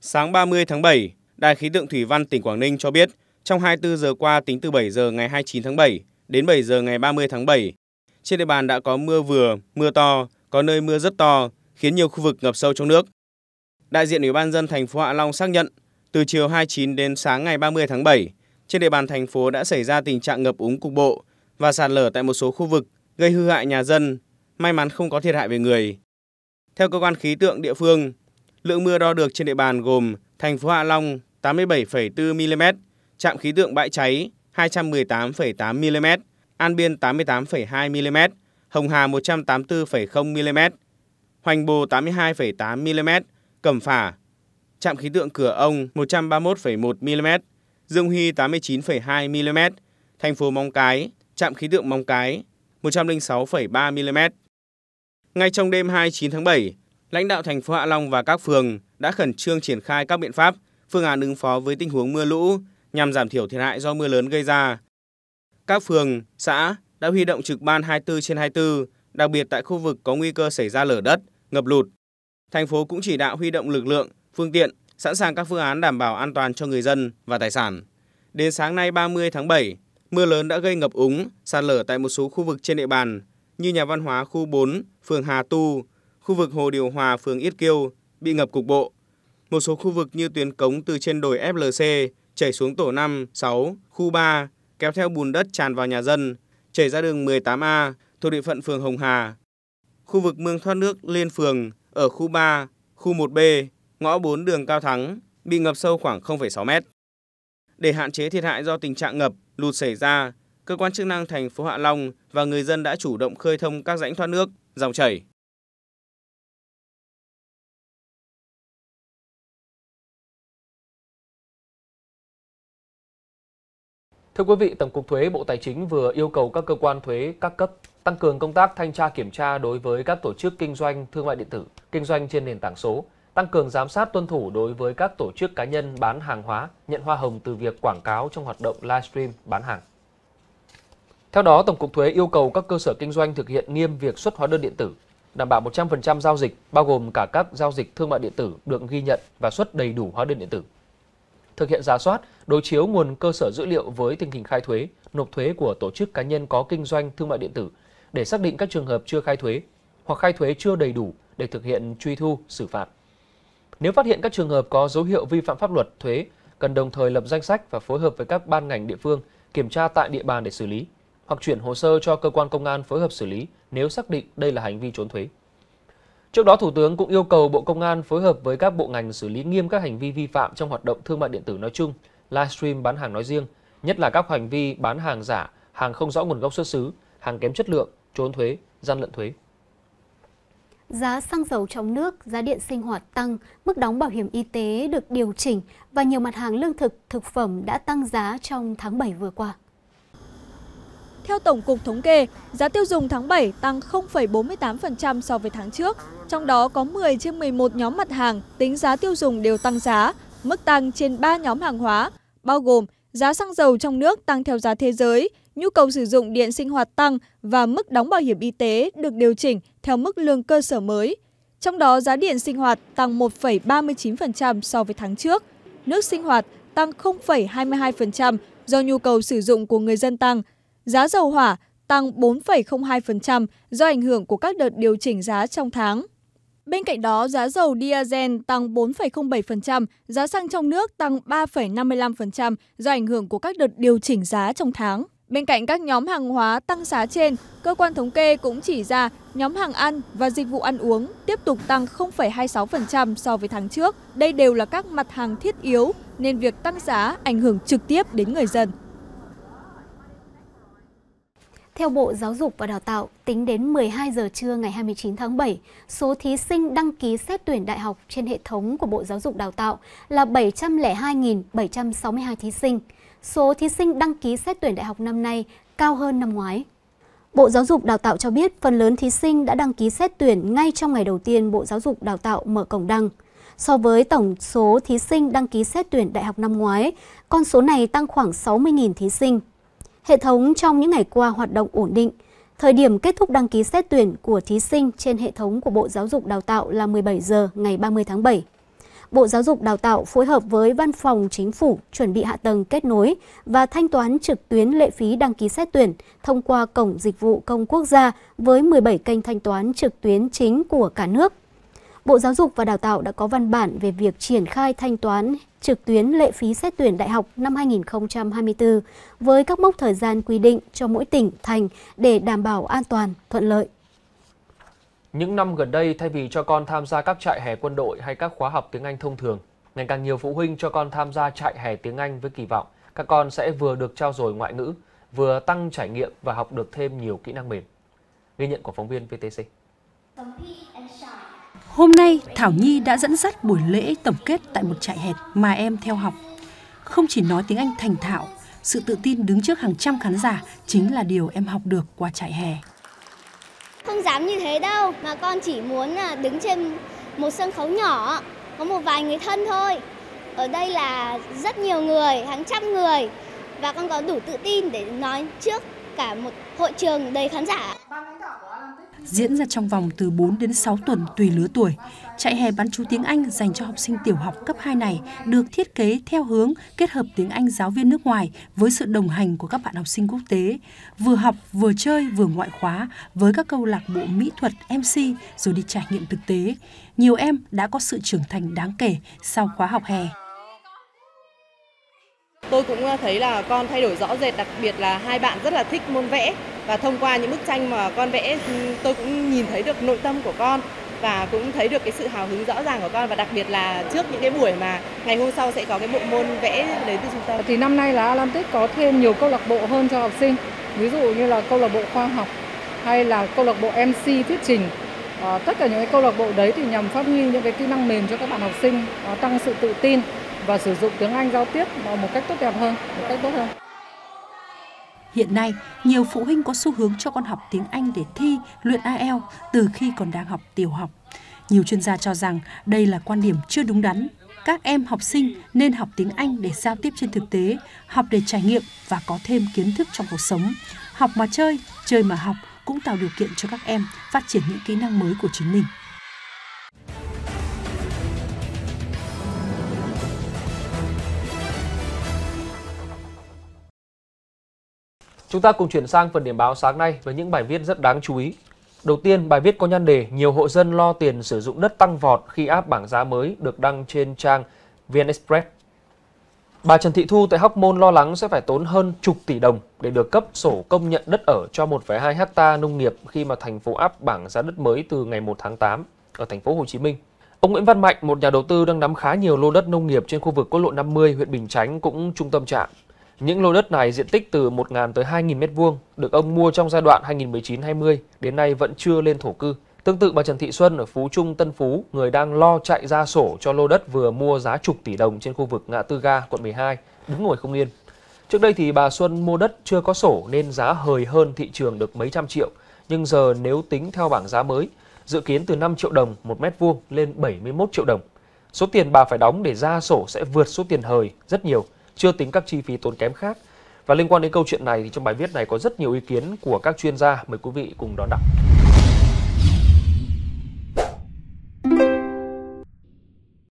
Sáng 30 tháng 7, Đài khí tượng thủy văn tỉnh Quảng Ninh cho biết, trong 24 giờ qua tính từ 7 giờ ngày 29 tháng 7 đến 7 giờ ngày 30 tháng 7, trên địa bàn đã có mưa vừa, mưa to, có nơi mưa rất to, khiến nhiều khu vực ngập sâu trong nước. Đại diện Ủy ban nhân dân thành phố Hạ Long xác nhận, từ chiều 29 đến sáng ngày 30 tháng 7, trên địa bàn thành phố đã xảy ra tình trạng ngập úng cục bộ và sạt lở tại một số khu vực, gây hư hại nhà dân, may mắn không có thiệt hại về người. Theo cơ quan khí tượng địa phương, lượng mưa đo được trên địa bàn gồm thành phố Hạ Long 87,4 mm, trạm khí tượng Bãi Cháy 218,8 mm, An Biên 88,2 mm, Hồng Hà 184,0 mm, Hoành Bồ 82,8 mm, Cẩm Phả, trạm khí tượng Cửa Ông 131,1 mm, Dương Huy 89,2 mm, thành phố Móng Cái, trạm khí tượng Móng Cái 106,3 mm. Ngay trong đêm 29 tháng 7, lãnh đạo thành phố Hạ Long và các phường đã khẩn trương triển khai các biện pháp, phương án ứng phó với tình huống mưa lũ nhằm giảm thiểu thiệt hại do mưa lớn gây ra. Các phường, xã đã huy động trực ban 24/24, đặc biệt tại khu vực có nguy cơ xảy ra lở đất, ngập lụt. Thành phố cũng chỉ đạo huy động lực lượng, phương tiện, sẵn sàng các phương án đảm bảo an toàn cho người dân và tài sản. Đến sáng nay 30 tháng 7, mưa lớn đã gây ngập úng, sạt lở tại một số khu vực trên địa bàn như nhà văn hóa khu 4, phường Hà Tu, khu vực Hồ Điều Hòa, phường Yết Kiêu bị ngập cục bộ. Một số khu vực như tuyến cống từ trên đồi FLC chảy xuống tổ 5, 6, khu 3, kéo theo bùn đất tràn vào nhà dân, chảy ra đường 18A thuộc địa phận phường Hồng Hà. Khu vực mương thoát nước liên phường ở khu 3, khu 1B, ngõ 4 đường Cao Thắng bị ngập sâu khoảng 0,6 mét. Để hạn chế thiệt hại do tình trạng ngập, lụt xảy ra, cơ quan chức năng thành phố Hạ Long và người dân đã chủ động khơi thông các rãnh thoát nước, dòng chảy. Thưa quý vị, Tổng cục Thuế Bộ Tài chính vừa yêu cầu các cơ quan thuế các cấp tăng cường công tác thanh tra kiểm tra đối với các tổ chức kinh doanh thương mại điện tử, kinh doanh trên nền tảng số, tăng cường giám sát tuân thủ đối với các tổ chức cá nhân bán hàng hóa, nhận hoa hồng từ việc quảng cáo trong hoạt động livestream bán hàng. Theo đó, Tổng cục Thuế yêu cầu các cơ sở kinh doanh thực hiện nghiêm việc xuất hóa đơn điện tử, đảm bảo 100% giao dịch, bao gồm cả các giao dịch thương mại điện tử được ghi nhận và xuất đầy đủ hóa đơn điện tử. Thực hiện rà soát, đối chiếu nguồn cơ sở dữ liệu với tình hình khai thuế, nộp thuế của tổ chức cá nhân có kinh doanh thương mại điện tử để xác định các trường hợp chưa khai thuế hoặc khai thuế chưa đầy đủ để thực hiện truy thu, xử phạt. Nếu phát hiện các trường hợp có dấu hiệu vi phạm pháp luật thuế, cần đồng thời lập danh sách và phối hợp với các ban ngành địa phương kiểm tra tại địa bàn để xử lý, hoặc chuyển hồ sơ cho cơ quan công an phối hợp xử lý nếu xác định đây là hành vi trốn thuế. Trước đó, Thủ tướng cũng yêu cầu Bộ Công an phối hợp với các bộ ngành xử lý nghiêm các hành vi vi phạm trong hoạt động thương mại điện tử nói chung, livestream bán hàng nói riêng, nhất là các hành vi bán hàng giả, hàng không rõ nguồn gốc xuất xứ, hàng kém chất lượng, trốn thuế, gian lận thuế. Giá xăng dầu trong nước, giá điện sinh hoạt tăng, mức đóng bảo hiểm y tế được điều chỉnh và nhiều mặt hàng lương thực, thực phẩm đã tăng giá trong tháng 7 vừa qua. Theo Tổng cục Thống kê, giá tiêu dùng tháng 7 tăng 0,48% so với tháng trước. Trong đó có 10 trên 11 nhóm mặt hàng tính giá tiêu dùng đều tăng giá, mức tăng trên 3 nhóm hàng hóa, bao gồm giá xăng dầu trong nước tăng theo giá thế giới, nhu cầu sử dụng điện sinh hoạt tăng và mức đóng bảo hiểm y tế được điều chỉnh theo mức lương cơ sở mới. Trong đó giá điện sinh hoạt tăng 1,39% so với tháng trước, nước sinh hoạt tăng 0,22% do nhu cầu sử dụng của người dân tăng, giá dầu hỏa tăng 4,02% do ảnh hưởng của các đợt điều chỉnh giá trong tháng. Bên cạnh đó, giá dầu diesel tăng 4,07%, giá xăng trong nước tăng 3,55% do ảnh hưởng của các đợt điều chỉnh giá trong tháng. Bên cạnh các nhóm hàng hóa tăng giá trên, cơ quan thống kê cũng chỉ ra nhóm hàng ăn và dịch vụ ăn uống tiếp tục tăng 0,26% so với tháng trước. Đây đều là các mặt hàng thiết yếu nên việc tăng giá ảnh hưởng trực tiếp đến người dân. Theo Bộ Giáo dục và Đào tạo, tính đến 12 giờ trưa ngày 29 tháng 7, số thí sinh đăng ký xét tuyển đại học trên hệ thống của Bộ Giáo dục Đào tạo là 702.762 thí sinh. Số thí sinh đăng ký xét tuyển đại học năm nay cao hơn năm ngoái. Bộ Giáo dục Đào tạo cho biết phần lớn thí sinh đã đăng ký xét tuyển ngay trong ngày đầu tiên Bộ Giáo dục Đào tạo mở cổng đăng. So với tổng số thí sinh đăng ký xét tuyển đại học năm ngoái, con số này tăng khoảng 60.000 thí sinh. Hệ thống trong những ngày qua hoạt động ổn định. Thời điểm kết thúc đăng ký xét tuyển của thí sinh trên hệ thống của Bộ Giáo dục Đào tạo là 17 giờ ngày 30 tháng 7. Bộ Giáo dục Đào tạo phối hợp với Văn phòng Chính phủ chuẩn bị hạ tầng kết nối và thanh toán trực tuyến lệ phí đăng ký xét tuyển thông qua Cổng Dịch vụ Công Quốc gia với 17 kênh thanh toán trực tuyến chính của cả nước. Bộ Giáo dục và Đào tạo đã có văn bản về việc triển khai thanh toán trực tuyến lệ phí xét tuyển đại học năm 2024 với các mốc thời gian quy định cho mỗi tỉnh, thành để đảm bảo an toàn, thuận lợi. Những năm gần đây, thay vì cho con tham gia các trại hè quân đội hay các khóa học tiếng Anh thông thường, ngày càng nhiều phụ huynh cho con tham gia trại hè tiếng Anh với kỳ vọng các con sẽ vừa được trau dồi ngoại ngữ, vừa tăng trải nghiệm và học được thêm nhiều kỹ năng mềm. Ghi nhận của phóng viên VTC. Hôm nay, Thảo Nhi đã dẫn dắt buổi lễ tổng kết tại một trại hè mà em theo học. Không chỉ nói tiếng Anh thành thạo, sự tự tin đứng trước hàng trăm khán giả chính là điều em học được qua trại hè. Không dám như thế đâu, mà con chỉ muốn đứng trên một sân khấu nhỏ, có một vài người thân thôi. Ở đây là rất nhiều người, hàng trăm người, và con có đủ tự tin để nói trước cả một hội trường đầy khán giả. Diễn ra trong vòng từ 4 đến 6 tuần tùy lứa tuổi, trại hè bán trú tiếng Anh dành cho học sinh tiểu học cấp 2 này được thiết kế theo hướng kết hợp tiếng Anh giáo viên nước ngoài với sự đồng hành của các bạn học sinh quốc tế, vừa học, vừa chơi, vừa ngoại khóa với các câu lạc bộ mỹ thuật, MC rồi đi trải nghiệm thực tế. Nhiều em đã có sự trưởng thành đáng kể sau khóa học hè. Tôi cũng thấy là con thay đổi rõ rệt, đặc biệt là hai bạn rất là thích môn vẽ. Và thông qua những bức tranh mà con vẽ, tôi cũng nhìn thấy được nội tâm của con và cũng thấy được cái sự hào hứng rõ ràng của con. Và đặc biệt là trước những cái buổi mà ngày hôm sau sẽ có cái bộ môn vẽ đến từ trung tâm. Thì năm nay là Atlantic có thêm nhiều câu lạc bộ hơn cho học sinh. Ví dụ như là câu lạc bộ khoa học hay là câu lạc bộ MC thuyết trình. Tất cả những cái câu lạc bộ đấy thì nhằm phát huy những cái kỹ năng mềm cho các bạn học sinh, tăng sự tự tin và sử dụng tiếng Anh giao tiếp một cách tốt đẹp hơn, một cách tốt hơn. Hiện nay, nhiều phụ huynh có xu hướng cho con học tiếng Anh để thi, luyện IELTS từ khi còn đang học tiểu học. Nhiều chuyên gia cho rằng đây là quan điểm chưa đúng đắn. Các em học sinh nên học tiếng Anh để giao tiếp trên thực tế, học để trải nghiệm và có thêm kiến thức trong cuộc sống. Học mà chơi, chơi mà học cũng tạo điều kiện cho các em phát triển những kỹ năng mới của chính mình. Chúng ta cùng chuyển sang phần điểm báo sáng nay với những bài viết rất đáng chú ý. Đầu tiên, bài viết có nhan đề nhiều hộ dân lo tiền sử dụng đất tăng vọt khi áp bảng giá mới được đăng trên trang VnExpress. Bà Trần Thị Thu tại Hóc Môn lo lắng sẽ phải tốn hơn chục tỷ đồng để được cấp sổ công nhận đất ở cho 1,2 ha nông nghiệp khi mà thành phố áp bảng giá đất mới từ ngày 1 tháng 8 ở thành phố Hồ Chí Minh. Ông Nguyễn Văn Mạnh, một nhà đầu tư đang nắm khá nhiều lô đất nông nghiệp trên khu vực quốc lộ 50, huyện Bình Chánh cũng trung tâm trạng. Những lô đất này diện tích từ 1.000 tới 2.000 m2 được ông mua trong giai đoạn 2019-20 đến nay vẫn chưa lên thổ cư. Tương tự bà Trần Thị Xuân ở Phú Trung, Tân Phú, người đang lo chạy ra sổ cho lô đất vừa mua giá chục tỷ đồng trên khu vực ngã tư ga quận 12, đứng ngồi không yên. Trước đây thì bà Xuân mua đất chưa có sổ nên giá hời hơn thị trường được mấy trăm triệu, nhưng giờ nếu tính theo bảng giá mới, dự kiến từ 5 triệu đồng một mét vuông lên 71 triệu đồng. Số tiền bà phải đóng để ra sổ sẽ vượt số tiền hời rất nhiều, chưa tính các chi phí tốn kém khác. Và liên quan đến câu chuyện này thì trong bài viết này có rất nhiều ý kiến của các chuyên gia, mời quý vị cùng đón đọc.